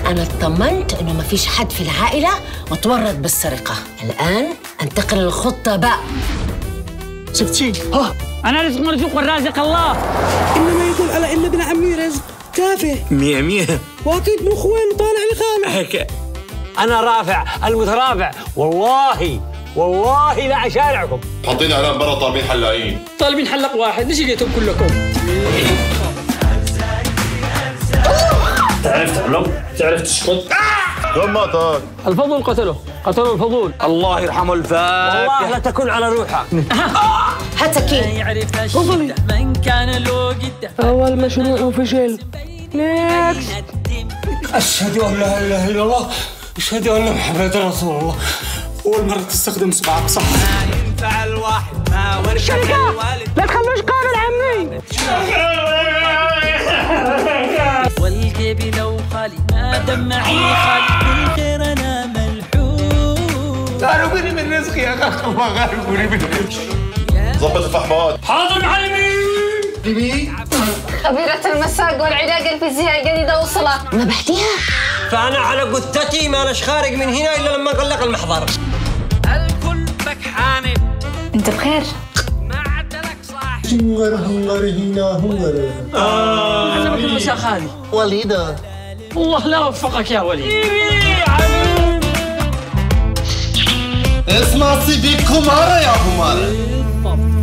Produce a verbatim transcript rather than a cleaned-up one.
أنا اطمنت إنه ما فيش حد في العائلة متورط بالسرقة. الآن انتقل للخطة بقى. شفتي؟ ها أنا رزق مرزوق والرازق الله. إنما يدل على إن ابن عمي رزق تافه. مية مية. وأكيد من إخوان طالع لخامة. هيك أنا رافع المترافع، والله والله لا أشارعكم. حاطين إعلان برا طالبين حلاقين. طالبين حلاق واحد، ليش جيتم كلكم؟ تعرف تعلم؟ تعرف تسكت؟ جمعتك. الفضل قتله، قتله الفضول. الله يرحمه الفاتح. والله لا تكن على روحك. هتكي فضلي من كان له قده. أول مشروع فشل. نيكست. أشهد أن لا إله إلا الله، أشهد أن محمد رسول الله. أول مرة تستخدم صباعك صح. ما ينفع الواحد ما ورث الوالد. لا تخلوش قابل عمي. والجيب لو خالي ما دمعي خالي كل غير أنا ملحوظ. غاربوني من رزقي يا أخي، الله غاربوني من رزقي. ظبط الفحمات. حاضر معلمي. بيبي. خبيرة المساق والعلاج الفيزيائي الجديدة وصلت. ما بحكيها. فأنا على قدتي ما أناش خارج من هنا إلا لما أغلق المحضر. الكل بكحاني. أنت بخير؟ ما عدلك صاحب. هنغر هنغر هنا هنغر. عزمك المساق هذه. وليدة. الله لا وفقك يا وليد. اسمع سيدي كمارة يا كمارة.